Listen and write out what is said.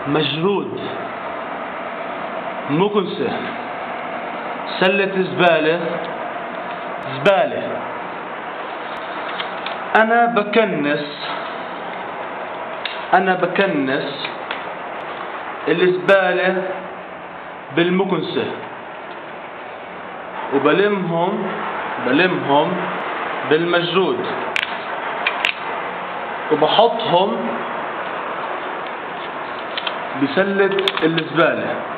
مجرود، مكنسة، سلة زبالة، زبالة. أنا بكنس الزبالة بالمكنسة وبلمهم بالمجرود وبحطهم بسلة الزبالة.